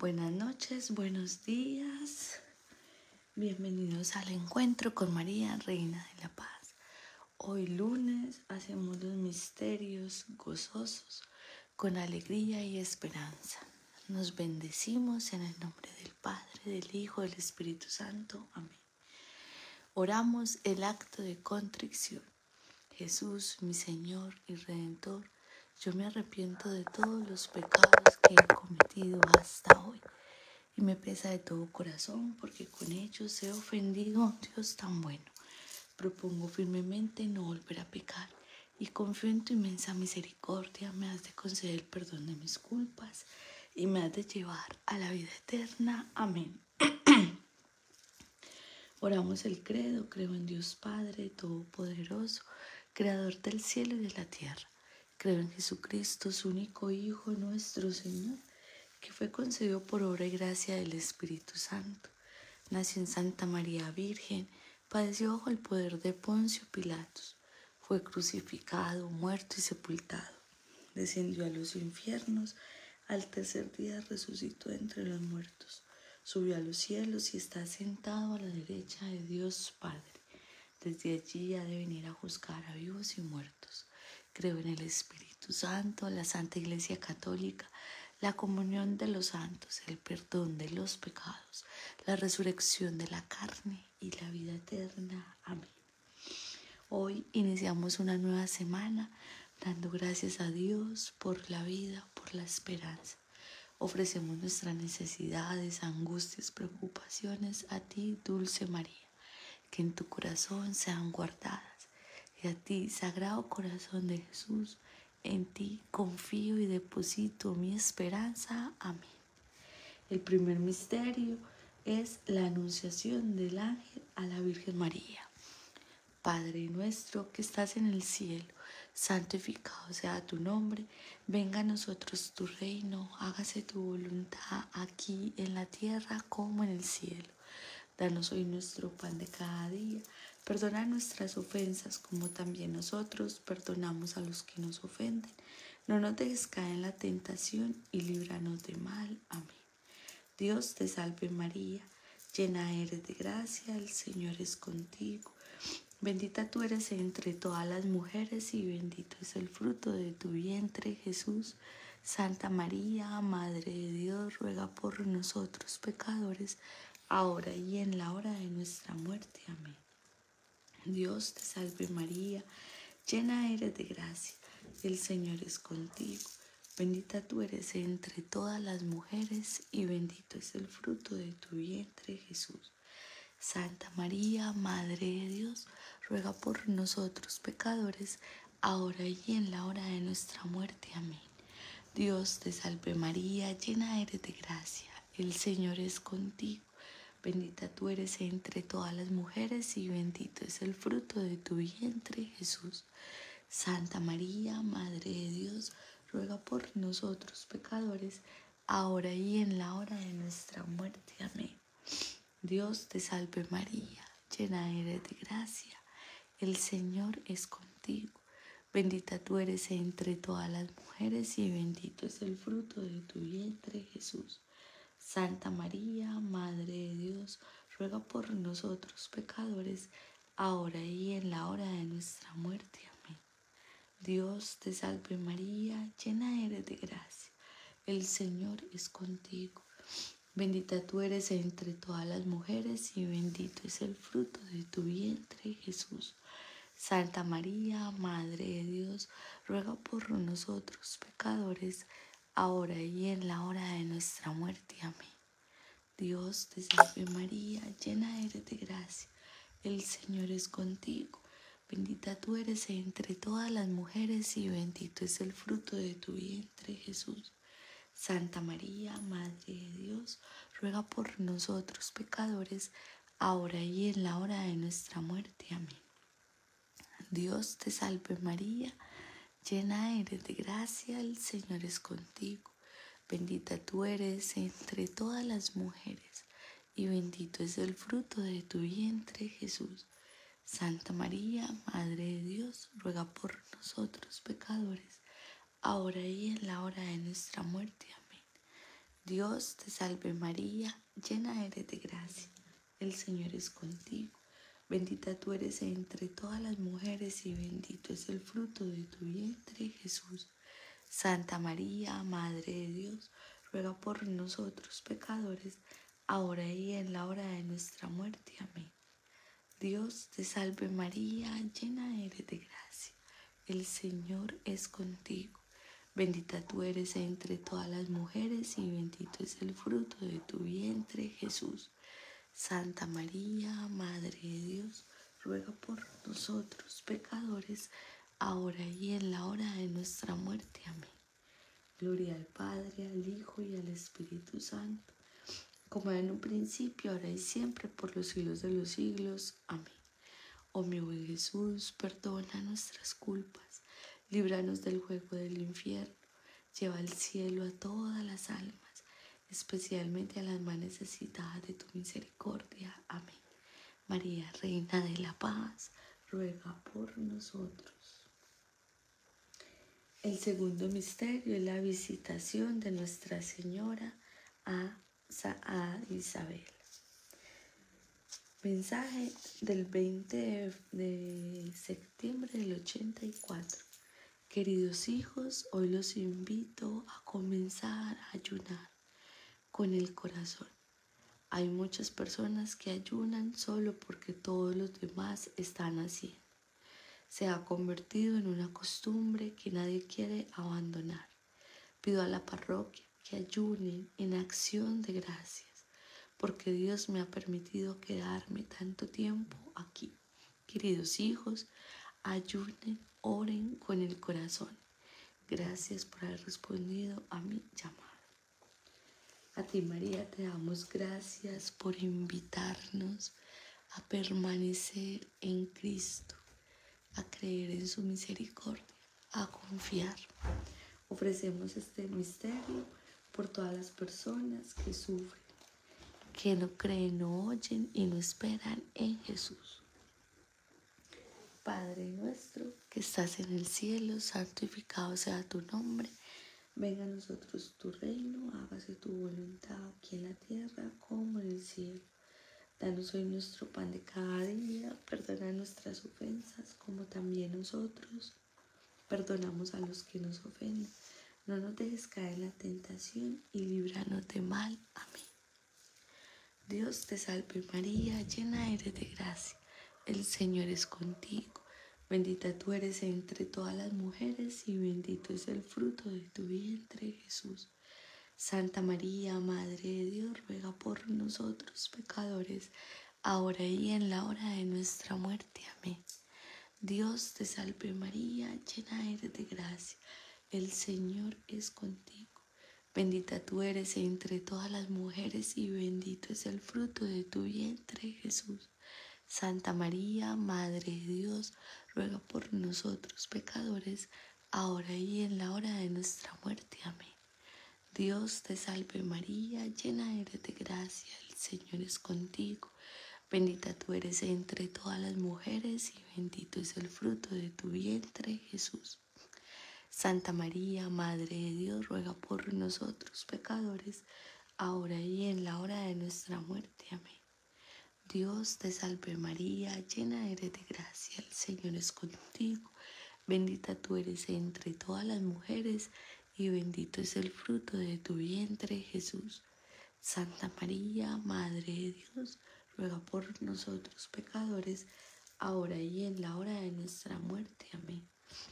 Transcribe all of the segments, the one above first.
Buenas noches, buenos días. Bienvenidos al encuentro con María, Reina de la Paz. Hoy lunes hacemos los misterios gozosos con alegría y esperanza. Nos bendecimos en el nombre del Padre, del Hijo, del Espíritu Santo. Amén. Oramos el acto de contrición. Jesús, mi Señor y Redentor, yo me arrepiento de todos los pecados que he cometido hasta hoy. Y me pesa de todo corazón porque con ellos he ofendido a un Dios tan bueno. Propongo firmemente no volver a pecar y confío en tu inmensa misericordia. Me has de conceder el perdón de mis culpas y me has de llevar a la vida eterna. Amén. Oramos el credo. Creo en Dios Padre Todopoderoso, Creador del cielo y de la tierra. Creo en Jesucristo, su único Hijo, nuestro Señor, que fue concebido por obra y gracia del Espíritu Santo. Nació en Santa María Virgen, padeció bajo el poder de Poncio Pilatos, fue crucificado, muerto y sepultado. Descendió a los infiernos, al tercer día resucitó entre los muertos, subió a los cielos y está sentado a la derecha de Dios Padre. Desde allí ha de venir a juzgar a vivos y muertos. Creo en el Espíritu Santo, la Santa Iglesia Católica, la comunión de los santos, el perdón de los pecados, la resurrección de la carne y la vida eterna. Amén. Hoy iniciamos una nueva semana dando gracias a Dios por la vida, por la esperanza. Ofrecemos nuestras necesidades, angustias, preocupaciones a ti, Dulce María, que en tu corazón sean guardadas. Y a ti, Sagrado Corazón de Jesús, en ti confío y deposito mi esperanza. Amén. El primer misterio es la anunciación del ángel a la Virgen María. Padre nuestro que estás en el cielo, santificado sea tu nombre. Venga a nosotros tu reino, hágase tu voluntad aquí en la tierra como en el cielo. Danos hoy nuestro pan de cada día. Perdona nuestras ofensas como también nosotros perdonamos a los que nos ofenden. No nos dejes caer en la tentación y líbranos de mal. Amén. Dios te salve María, llena eres de gracia, el Señor es contigo. Bendita tú eres entre todas las mujeres y bendito es el fruto de tu vientre, Jesús. Santa María, Madre de Dios, ruega por nosotros pecadores, ahora y en la hora de nuestra muerte. Amén. Dios te salve María, llena eres de gracia, el Señor es contigo. Bendita tú eres entre todas las mujeres y bendito es el fruto de tu vientre, Jesús. Santa María, Madre de Dios, ruega por nosotros pecadores, ahora y en la hora de nuestra muerte. Amén. Dios te salve María, llena eres de gracia, el Señor es contigo. Bendita tú eres entre todas las mujeres y bendito es el fruto de tu vientre, Jesús. Santa María, Madre de Dios, ruega por nosotros pecadores, ahora y en la hora de nuestra muerte. Amén. Dios te salve María, llena eres de gracia, el Señor es contigo. Bendita tú eres entre todas las mujeres y bendito es el fruto de tu vientre, Jesús. Santa María, Madre de Dios, ruega por nosotros pecadores, ahora y en la hora de nuestra muerte. Amén. Dios te salve María, llena eres de gracia, el Señor es contigo. Bendita tú eres entre todas las mujeres y bendito es el fruto de tu vientre, Jesús. Santa María, Madre de Dios, ruega por nosotros pecadores, ahora y en la hora de nuestra muerte. Amén. Dios te salve María, llena eres de gracia, el Señor es contigo. Bendita tú eres entre todas las mujeres y bendito es el fruto de tu vientre, Jesús. Santa María, Madre de Dios, ruega por nosotros pecadores, ahora y en la hora de nuestra muerte. Amén. Dios te salve María, llena eres de gracia, el Señor es contigo. Bendita tú eres entre todas las mujeres, y bendito es el fruto de tu vientre, Jesús. Santa María, Madre de Dios, ruega por nosotros pecadores, ahora y en la hora de nuestra muerte. Amén. Dios te salve María, llena eres de gracia, el Señor es contigo. Bendita tú eres entre todas las mujeres y bendito es el fruto de tu vientre, Jesús. Santa María, Madre de Dios, ruega por nosotros pecadores, ahora y en la hora de nuestra muerte. Amén. Dios te salve María, llena eres de gracia, el Señor es contigo. Bendita tú eres entre todas las mujeres y bendito es el fruto de tu vientre, Jesús. Santa María, Madre de Dios, ruega por nosotros pecadores, ahora y en la hora de nuestra muerte. Amén. Gloria al Padre, al Hijo y al Espíritu Santo, como en un principio, ahora y siempre, por los siglos de los siglos. Amén. Oh mi buen Jesús, perdona nuestras culpas, líbranos del juego del infierno, lleva al cielo a todas las almas, especialmente a las más necesitadas de tu misericordia. Amén. María, Reina de la Paz, ruega por nosotros. El segundo misterio es la visitación de Nuestra Señora a Isabel. Mensaje del 20 de septiembre del 84. Queridos hijos, hoy los invito a comenzar a ayunar con el corazón. Hay muchas personas que ayunan solo porque todos los demás están haciendo. Se ha convertido en una costumbre que nadie quiere abandonar. Pido a la parroquia que ayunen en acción de gracias, porque Dios me ha permitido quedarme tanto tiempo aquí. Queridos hijos, ayunen, oren con el corazón. Gracias por haber respondido a mi llamado. A ti, María, te damos gracias por invitarnos a permanecer en Cristo, a creer en su misericordia, a confiar. Ofrecemos este misterio por todas las personas que sufren, que no creen, no oyen y no esperan en Jesús. Padre nuestro que estás en el cielo, santificado sea tu nombre. Venga a nosotros tu reino, hágase tu voluntad aquí en la tierra como en el cielo. Danos hoy nuestro pan de cada día, perdona nuestras ofensas como también nosotros perdonamos a los que nos ofenden. No nos dejes caer en la tentación y líbranos de mal. Amén. Dios te salve María, llena eres de gracia, el Señor es contigo. Bendita tú eres entre todas las mujeres y bendito es el fruto de tu vientre, Jesús. Santa María, Madre de Dios, ruega por nosotros pecadores, ahora y en la hora de nuestra muerte. Amén. Dios te salve María, llena eres de gracia, el Señor es contigo. Bendita tú eres entre todas las mujeres y bendito es el fruto de tu vientre, Jesús. Santa María, Madre de Dios, ruega por nosotros pecadores, ahora y en la hora de nuestra muerte. Amén. Dios te salve María, llena eres de gracia, el Señor es contigo. Bendita tú eres entre todas las mujeres y bendito es el fruto de tu vientre, Jesús. Santa María, Madre de Dios, ruega por nosotros pecadores, ahora y en la hora de nuestra muerte. Amén. Dios te salve María, llena eres de gracia, el Señor es contigo. Bendita tú eres entre todas las mujeres y bendito es el fruto de tu vientre, Jesús. Santa María, Madre de Dios, ruega por nosotros pecadores, ahora y en la hora de nuestra muerte. Amén.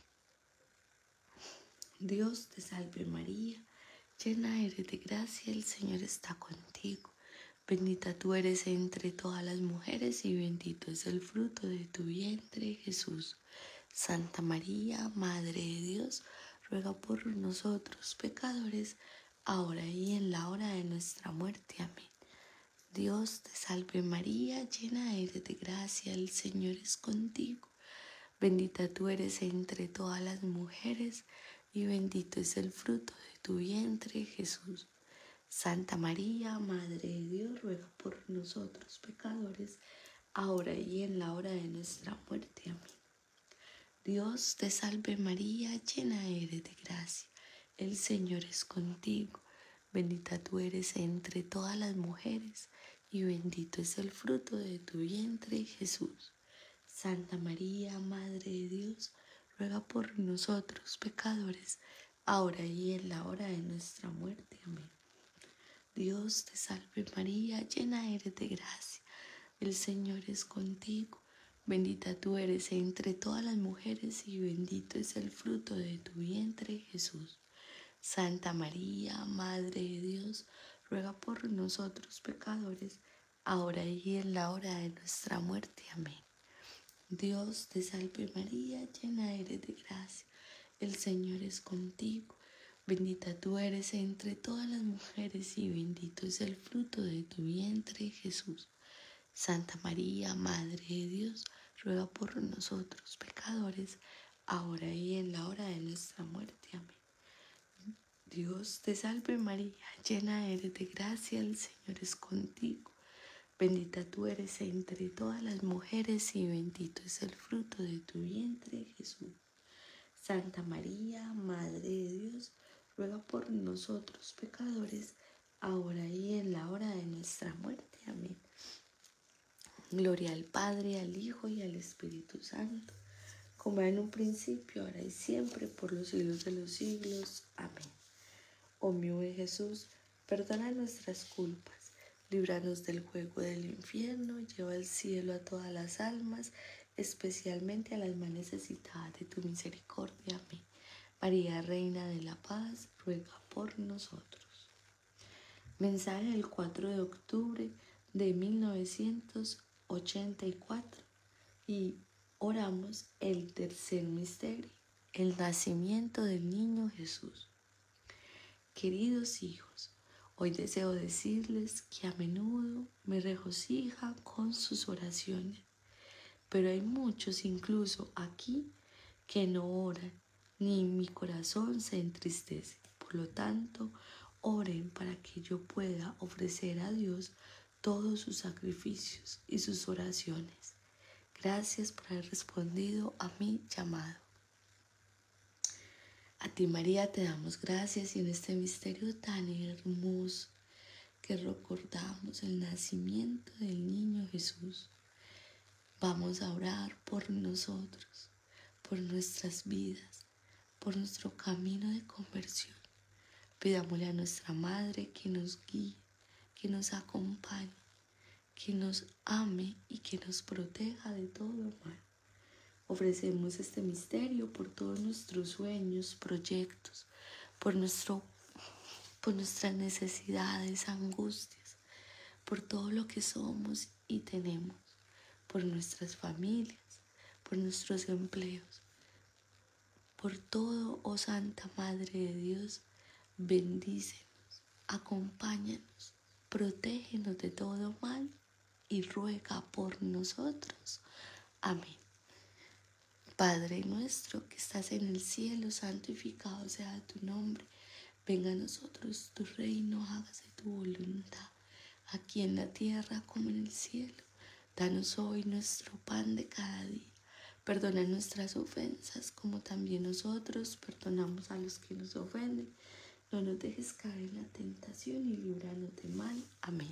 Dios te salve María, llena eres de gracia, el Señor está contigo. Bendita tú eres entre todas las mujeres y bendito es el fruto de tu vientre, Jesús. Santa María, Madre de Dios, ruega por nosotros pecadores, ahora y en la hora de nuestra muerte. Amén. Dios te salve María, llena eres de gracia, el Señor es contigo. Bendita tú eres entre todas las mujeres y bendito es el fruto de tu vientre, Jesús. Santa María, Madre de Dios, ruega por nosotros pecadores, ahora y en la hora de nuestra muerte. Amén. Dios te salve María, llena eres de gracia, el Señor es contigo. bendita tú eres entre todas las mujeres, y bendito es el fruto de tu vientre, Jesús. Santa María, Madre de Dios, ruega por nosotros pecadores, ahora y en la hora de nuestra muerte. Amén. Dios te salve María, llena eres de gracia, el Señor es contigo. Bendita tú eres entre todas las mujeres y bendito es el fruto de tu vientre, Jesús. Santa María, Madre de Dios, ruega por nosotros pecadores, ahora y en la hora de nuestra muerte. Amén. Dios te salve María, llena eres de gracia, el Señor es contigo. Bendita tú eres entre todas las mujeres y bendito es el fruto de tu vientre, Jesús. Santa María, Madre de Dios, ruega por nosotros pecadores, ahora y en la hora de nuestra muerte. Amén. Dios te salve María, llena eres de gracia, el Señor es contigo. Bendita tú eres entre todas las mujeres y bendito es el fruto de tu vientre, Jesús. Santa María, Madre de Dios, ruega por nosotros pecadores, ahora y en la hora de nuestra muerte. Amén. Gloria al Padre, al Hijo y al Espíritu Santo, como era en un principio, ahora y siempre, por los siglos de los siglos. Amén. Oh mi buen Jesús, perdona nuestras culpas, líbranos del juego del infierno, lleva al cielo a todas las almas, especialmente a las más necesitadas de tu misericordia. Amén. María, Reina de la Paz, ruega por nosotros. Mensaje del 4 de octubre de 1984 y oramos el tercer misterio, el nacimiento del niño Jesús. Queridos hijos, hoy deseo decirles que a menudo me regocija con sus oraciones, pero hay muchos incluso aquí que no oran, ni mi corazón se entristece. Por lo tanto, oren para que yo pueda ofrecer a Dios todos sus sacrificios y sus oraciones. Gracias por haber respondido a mi llamado. A ti, María, te damos gracias y en este misterio tan hermoso que recordamos el nacimiento del niño Jesús, vamos a orar por nosotros, por nuestras vidas, por nuestro camino de conversión. Pidámosle a nuestra Madre que nos guíe, que nos acompañe, que nos ame y que nos proteja de todo mal. Ofrecemos este misterio por todos nuestros sueños, proyectos, por nuestras necesidades, angustias, por todo lo que somos y tenemos, por nuestras familias, por nuestros empleos, por todo, oh Santa Madre de Dios, bendícenos, acompáñanos, protégenos de todo mal y ruega por nosotros. Amén. Padre nuestro que estás en el cielo, santificado sea tu nombre. Venga a nosotros tu reino, hágase tu voluntad, aquí en la tierra como en el cielo. Danos hoy nuestro pan de cada día. Perdona nuestras ofensas, como también nosotros perdonamos a los que nos ofenden. No nos dejes caer en la tentación y líbranos de mal. Amén.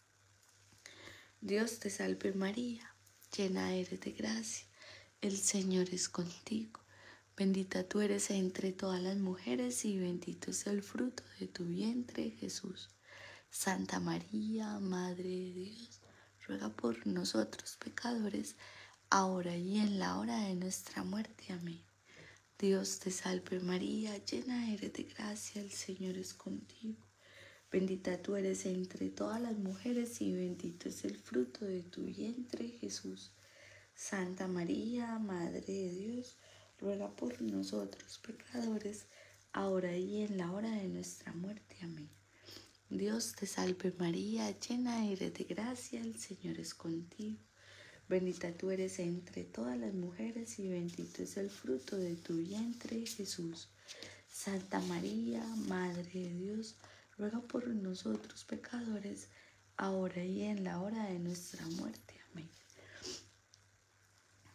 Dios te salve María, llena eres de gracia. El Señor es contigo, bendita tú eres entre todas las mujeres y bendito es el fruto de tu vientre, Jesús. Santa María, Madre de Dios, ruega por nosotros pecadores, ahora y en la hora de nuestra muerte. Amén. Dios te salve María, llena eres de gracia, el Señor es contigo. Bendita tú eres entre todas las mujeres y bendito es el fruto de tu vientre, Jesús. Santa María, Madre de Dios, ruega por nosotros pecadores, ahora y en la hora de nuestra muerte. Amén. Dios te salve María, llena eres de gracia, el Señor es contigo. Bendita tú eres entre todas las mujeres y bendito es el fruto de tu vientre, Jesús. Santa María, Madre de Dios, ruega por nosotros pecadores, ahora y en la hora de nuestra muerte. Amén.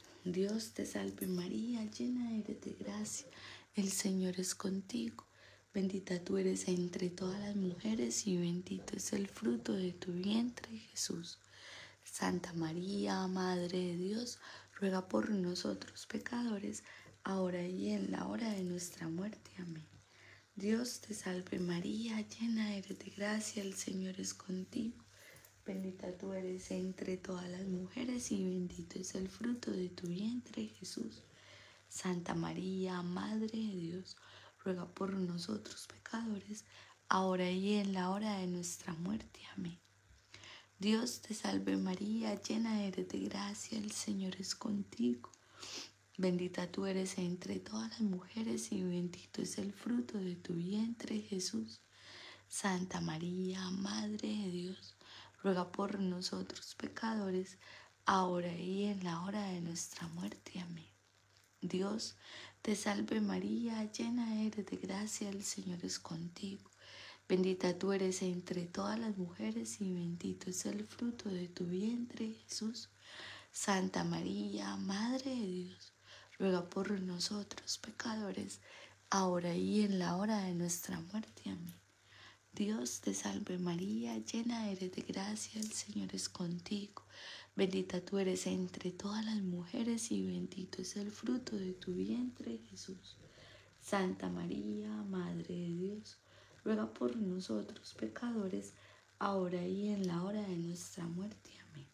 Dios te salve María, llena eres de gracia, el Señor es contigo. Bendita tú eres entre todas las mujeres y bendito es el fruto de tu vientre, Jesús. Santa María, Madre de Dios, ruega por nosotros pecadores, ahora y en la hora de nuestra muerte. Amén. Dios te salve María, llena eres de gracia, el Señor es contigo. Bendita tú eres entre todas las mujeres y bendito es el fruto de tu vientre, Jesús. Santa María, Madre de Dios, ruega por nosotros pecadores, ahora y en la hora de nuestra muerte. Amén. Dios te salve María, llena eres de gracia, el Señor es contigo. Bendita tú eres entre todas las mujeres y bendito es el fruto de tu vientre, Jesús. Santa María, Madre de Dios, ruega por nosotros pecadores, ahora y en la hora de nuestra muerte. Amén. Dios te salve María, llena eres de gracia, el Señor es contigo. Bendita tú eres entre todas las mujeres y bendito es el fruto de tu vientre, Jesús. Santa María, Madre de Dios, ruega por nosotros pecadores, ahora y en la hora de nuestra muerte. Amén. Dios te salve María, llena eres de gracia, el Señor es contigo. Bendita tú eres entre todas las mujeres y bendito es el fruto de tu vientre, Jesús. Santa María, Madre de Dios, ruega por nosotros pecadores, ahora y en la hora de nuestra muerte. Amén.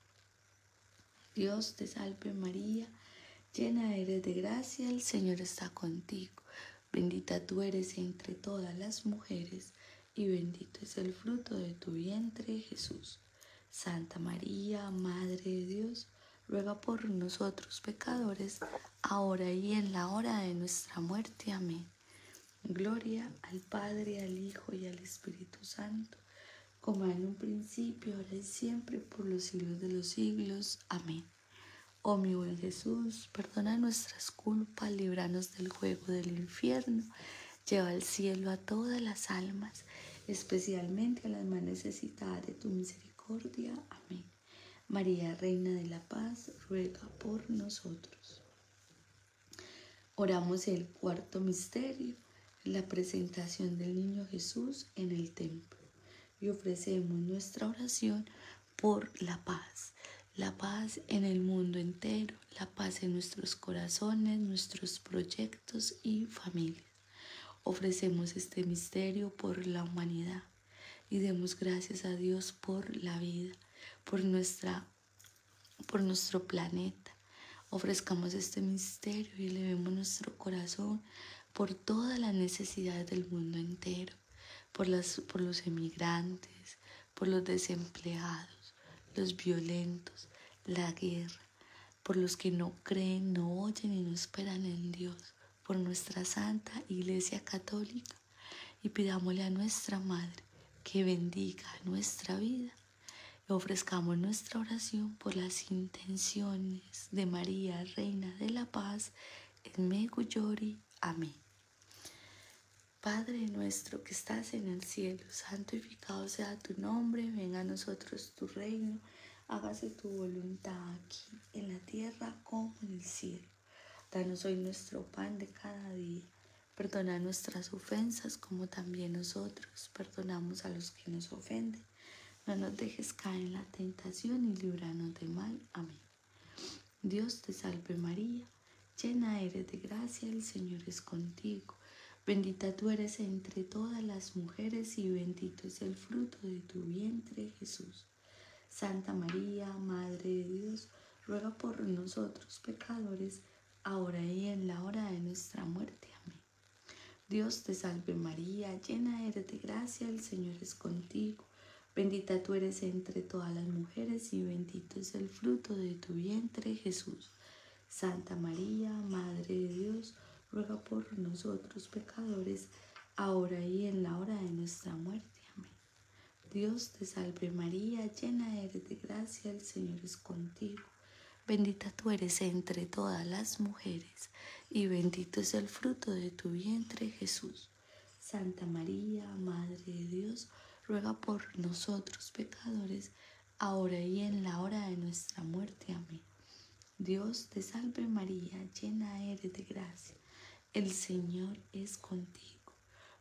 Dios te salve María, llena eres de gracia, el Señor está contigo. Bendita tú eres entre todas las mujeres, y bendito es el fruto de tu vientre, Jesús. Santa María, Madre de Dios, ruega por nosotros pecadores, ahora y en la hora de nuestra muerte. Amén. Gloria al Padre, al Hijo y al Espíritu Santo, como en un principio, ahora y siempre, por los siglos de los siglos. Amén. Oh mi buen Jesús, perdona nuestras culpas, líbranos del juego del infierno, lleva al cielo a todas las almas, especialmente a las más necesitadas de tu misericordia. Amén. María, Reina de la Paz, ruega por nosotros. Oramos el cuarto misterio, la presentación del niño Jesús en el templo, y ofrecemos nuestra oración por la paz en el mundo entero, la paz en nuestros corazones, nuestros proyectos y familias. Ofrecemos este misterio por la humanidad y demos gracias a Dios por la vida, por nuestro planeta. Ofrezcamos este misterio y elevemos nuestro corazón por todas las necesidades del mundo entero, por los emigrantes, por los desempleados, los violentos, la guerra, por los que no creen, no oyen y no esperan en Dios, por nuestra Santa Iglesia Católica, y pidámosle a nuestra Madre que bendiga nuestra vida. Ofrezcamos nuestra oración por las intenciones de María, Reina de la Paz, en Medjugorje. Amén. Padre nuestro que estás en el cielo, santificado sea tu nombre, venga a nosotros tu reino, hágase tu voluntad aquí en la tierra como en el cielo. Danos hoy nuestro pan de cada día. Perdona nuestras ofensas como también nosotros perdonamos a los que nos ofenden. No nos dejes caer en la tentación y líbranos del mal. Amén. Dios te salve María, llena eres de gracia, el Señor es contigo. Bendita tú eres entre todas las mujeres y bendito es el fruto de tu vientre, Jesús. Santa María, Madre de Dios, ruega por nosotros pecadores, ahora y en la hora de nuestra muerte. Amén. Dios te salve María, llena eres de gracia, el Señor es contigo. Bendita tú eres entre todas las mujeres y bendito es el fruto de tu vientre, Jesús. Santa María, Madre de Dios, ruega por nosotros pecadores, ahora y en la hora de nuestra muerte. Amén. Dios te salve María, llena eres de gracia, el Señor es contigo. Bendita tú eres entre todas las mujeres, y bendito es el fruto de tu vientre, Jesús. Santa María, Madre de Dios, ruega por nosotros pecadores, ahora y en la hora de nuestra muerte. Amén. Dios te salve María, llena eres de gracia, el Señor es contigo.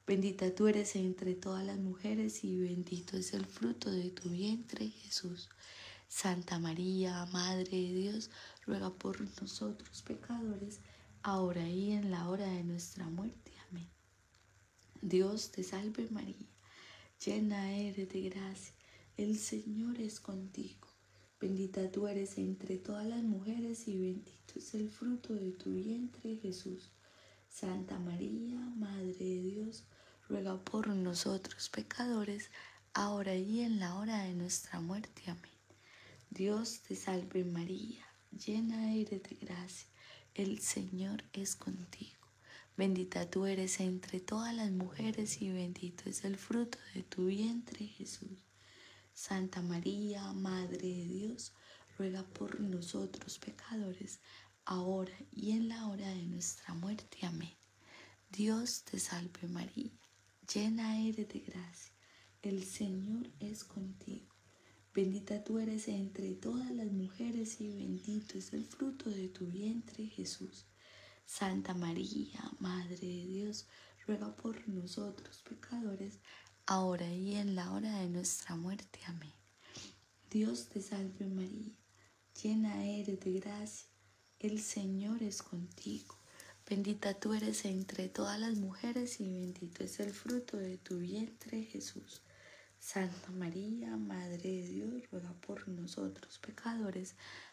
Bendita tú eres entre todas las mujeres y bendito es el fruto de tu vientre, Jesús. Santa María, Madre de Dios, ruega por nosotros pecadores, ahora y en la hora de nuestra muerte. Amén. Dios te salve María, llena eres de gracia, el Señor es contigo. Bendita tú eres entre todas las mujeres y bendito es el fruto de tu vientre, Jesús. Santa María, Madre de Dios, ruega por nosotros pecadores, ahora y en la hora de nuestra muerte. Amén. Dios te salve María, llena eres de gracia, el Señor es contigo. Bendita tú eres entre todas las mujeres y bendito es el fruto de tu vientre, Jesús. Santa María, Madre de Dios, ruega por nosotros pecadores, ahora y en la hora de nuestra muerte. Amén. Dios te salve María, llena eres de gracia, el Señor es contigo. Bendita tú eres entre todas las mujeres y bendito es el fruto de tu vientre, Jesús. Santa María, Madre de Dios, ruega por nosotros pecadores, ahora y en la hora de nuestra muerte. Amén. Dios te salve María, llena eres de gracia, el Señor es contigo. Bendita tú eres entre todas las mujeres y bendito es el fruto de tu vientre, Jesús. Santa María, Madre de Dios, ruega por nosotros pecadores,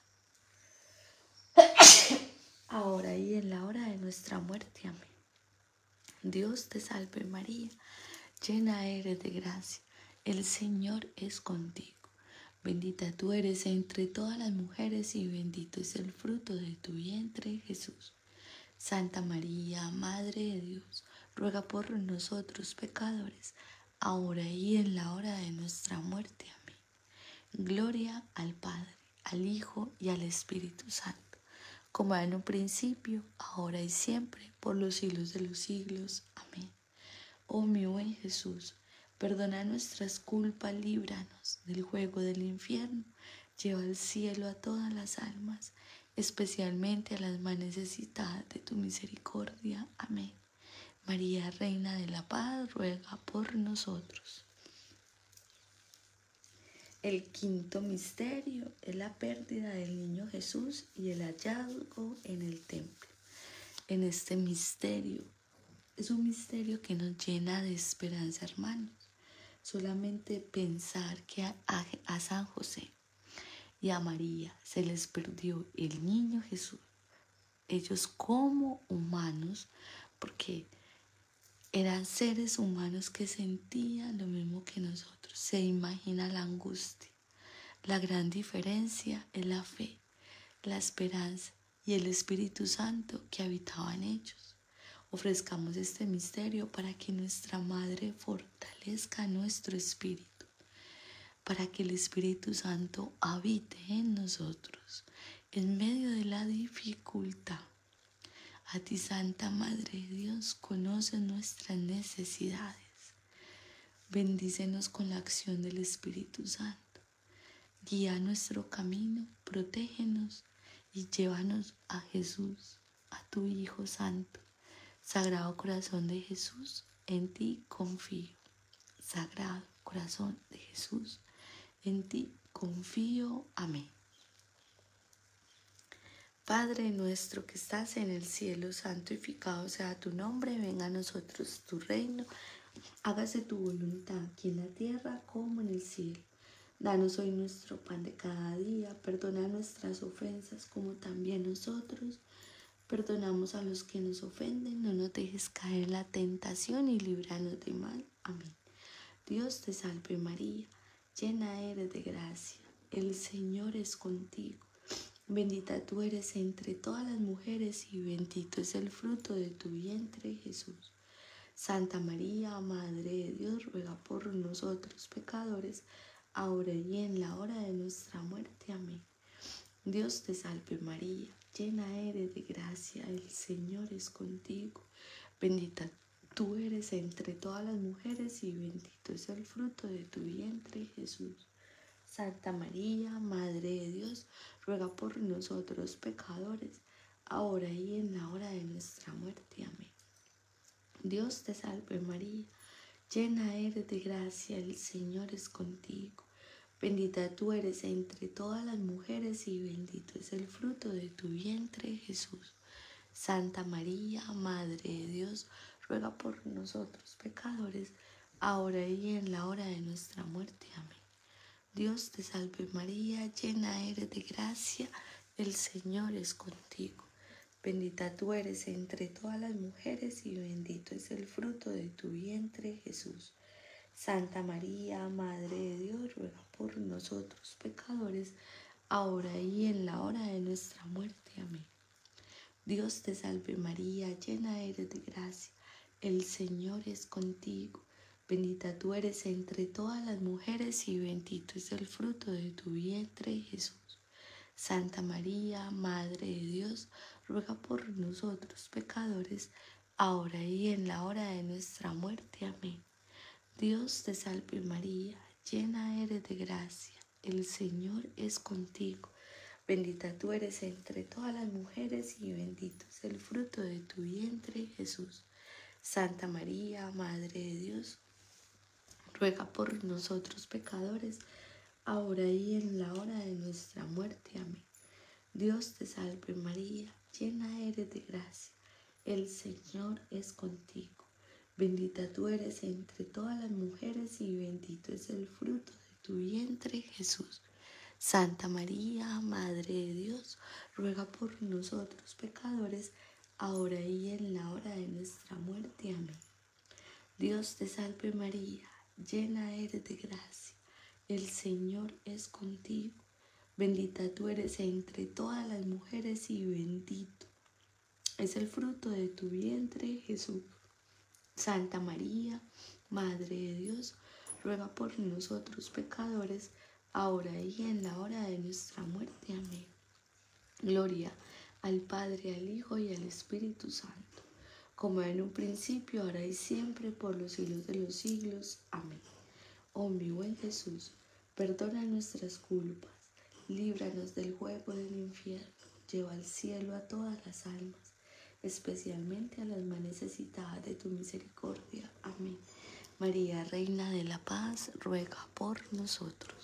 ahora y en la hora de nuestra muerte. Amén. Dios te salve María, llena eres de gracia, el Señor es contigo. Bendita tú eres entre todas las mujeres y bendito es el fruto de tu vientre, Jesús. Santa María, Madre de Dios, ruega por nosotros pecadores, ahora y en la hora de nuestra muerte. Amén. Gloria al Padre, al Hijo y al Espíritu Santo, como era en un principio, ahora y siempre, por los siglos de los siglos. Amén. Oh mi buen Jesús, perdona nuestras culpas, líbranos del juego del infierno, lleva al cielo a todas las almas, especialmente a las más necesitadas de tu misericordia. Amén. María, Reina de la Paz, ruega por nosotros. El quinto misterio es la pérdida del niño Jesús y el hallazgo en el templo. En este misterio, es un misterio que nos llena de esperanza, hermanos. Solamente pensar que a San José y a María se les perdió el niño Jesús. Ellos como humanos, porque eran seres humanos que sentían lo mismo que nosotros. Se imagina la angustia. La gran diferencia es la fe, la esperanza y el Espíritu Santo que habitaba en ellos. Ofrezcamos este misterio para que nuestra Madre fortalezca nuestro espíritu, para que el Espíritu Santo habite en nosotros en medio de la dificultad. A ti, Santa Madre de Dios, conoces nuestras necesidades. Bendícenos con la acción del Espíritu Santo. Guía nuestro camino, protégenos y llévanos a Jesús, a tu Hijo Santo. Sagrado Corazón de Jesús, en ti confío. Sagrado Corazón de Jesús, en ti confío. Amén. Padre nuestro que estás en el cielo, santificado sea tu nombre, venga a nosotros tu reino, hágase tu voluntad aquí en la tierra como en el cielo. Danos hoy nuestro pan de cada día, perdona nuestras ofensas como también nosotros perdonamos a los que nos ofenden, no nos dejes caer en la tentación y líbranos de mal. Amén. Dios te salve María, llena eres de gracia, el Señor es contigo. Bendita tú eres entre todas las mujeres y bendito es el fruto de tu vientre, Jesús. Santa María, Madre de Dios, ruega por nosotros pecadores, ahora y en la hora de nuestra muerte. Amén. Dios te salve María, llena eres de gracia, el Señor es contigo. Bendita tú eres entre todas las mujeres y bendito es el fruto de tu vientre, Jesús. Santa María, Madre de Dios, ruega por nosotros pecadores, ahora y en la hora de nuestra muerte. Amén. Dios te salve María, llena eres de gracia, el Señor es contigo. Bendita tú eres entre todas las mujeres y bendito es el fruto de tu vientre, Jesús. Santa María, Madre de Dios, ruega por nosotros pecadores, ahora y en la hora de nuestra muerte. Amén. Dios te salve María, llena eres de gracia, el Señor es contigo. Bendita tú eres entre todas las mujeres y bendito es el fruto de tu vientre, Jesús. Santa María, Madre de Dios, ruega por nosotros pecadores, ahora y en la hora de nuestra muerte. Amén. Dios te salve María, llena eres de gracia, el Señor es contigo. Bendita tú eres entre todas las mujeres y bendito es el fruto de tu vientre, Jesús. Santa María, Madre de Dios, ruega por nosotros pecadores, ahora y en la hora de nuestra muerte. Amén. Dios te salve María, llena eres de gracia, el Señor es contigo. Bendita tú eres entre todas las mujeres y bendito es el fruto de tu vientre, Jesús. Santa María, Madre de Dios, ruega por nosotros pecadores, ahora y en la hora de nuestra muerte. Amén. Dios te salve María, llena eres de gracia, el Señor es contigo. Bendita tú eres entre todas las mujeres y bendito es el fruto de tu vientre, Jesús. Santa María, Madre de Dios, ruega por nosotros pecadores, ahora y en la hora de nuestra muerte. Amén. Dios te salve María, llena eres de gracia, el Señor es contigo. Bendita tú eres entre todas las mujeres y bendito es el fruto de tu vientre, Jesús. Santa María, Madre de Dios, ruega por nosotros pecadores, ahora y en la hora de nuestra muerte. Amén. Gloria al Padre, al Hijo y al Espíritu Santo, como en un principio, ahora y siempre, por los siglos de los siglos. Amén. Oh mi buen Jesús, perdona nuestras culpas, líbranos del fuego del infierno, lleva al cielo a todas las almas, especialmente a las más necesitadas de tu misericordia. Amén. María, Reina de la Paz, ruega por nosotros.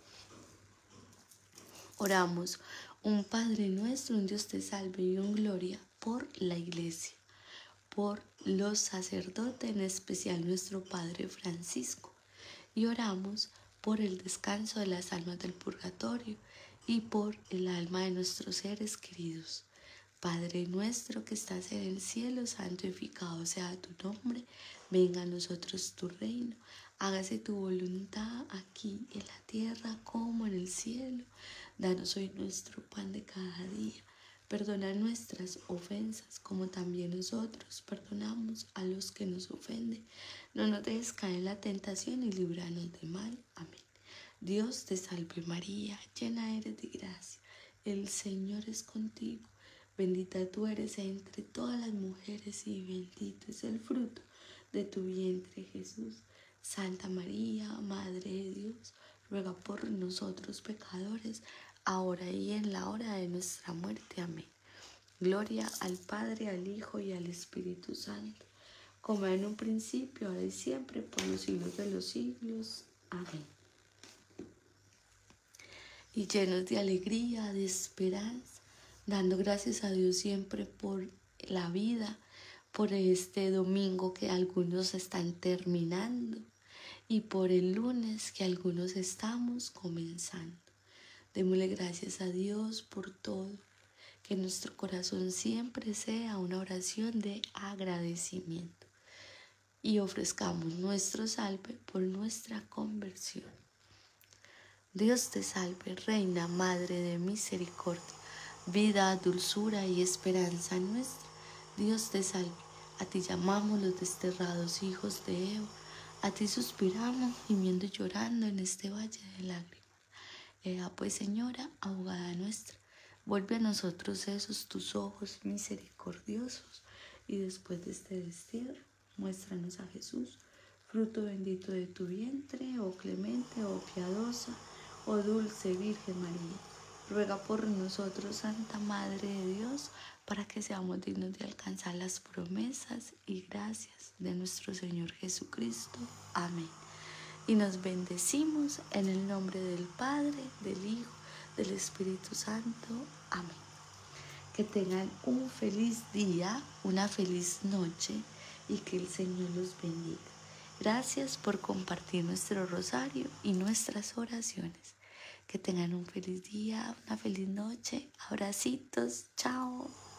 Oramos, un Padre nuestro, un Dios te salve y un gloria por la Iglesia, por los sacerdotes, en especial nuestro Padre Francisco. Y oramos por el descanso de las almas del purgatorio y por el alma de nuestros seres queridos. Padre nuestro que estás en el cielo, santificado sea tu nombre, venga a nosotros tu reino, hágase tu voluntad aquí en la tierra como en el cielo. Danos hoy nuestro pan de cada día. Perdona nuestras ofensas como también nosotros perdonamos a los que nos ofenden. No nos dejes caer en la tentación y líbranos del mal. Amén. Dios te salve María, llena eres de gracia, el Señor es contigo. Bendita tú eres entre todas las mujeres y bendito es el fruto de tu vientre, Jesús. Santa María, Madre de Dios, ruega por nosotros pecadores, ahora y en la hora de nuestra muerte. Amén. Gloria al Padre, al Hijo y al Espíritu Santo, como en un principio, ahora y siempre, por los siglos de los siglos. Amén. Y llenos de alegría, de esperanza, dando gracias a Dios siempre por la vida, por este domingo que algunos están terminando y por el lunes que algunos estamos comenzando. Démosle gracias a Dios por todo, que nuestro corazón siempre sea una oración de agradecimiento y ofrezcamos nuestro salve por nuestra conversión. Dios te salve, Reina, Madre de misericordia, vida, dulzura y esperanza nuestra. Dios te salve, a ti llamamos los desterrados hijos de Eva, a ti suspiramos, gimiendo y llorando en este valle de lágrimas. Ea pues, Señora, abogada nuestra, vuelve a nosotros esos tus ojos misericordiosos, y después de este destierro, muéstranos a Jesús, fruto bendito de tu vientre, oh clemente, oh piadosa, oh dulce Virgen María. Ruega por nosotros, Santa Madre de Dios, para que seamos dignos de alcanzar las promesas y gracias de nuestro Señor Jesucristo. Amén. Y nos bendecimos en el nombre del Padre, del Hijo, del Espíritu Santo. Amén. Que tengan un feliz día, una feliz noche y que el Señor los bendiga. Gracias por compartir nuestro rosario y nuestras oraciones. Que tengan un feliz día, una feliz noche. Abracitos. Chao.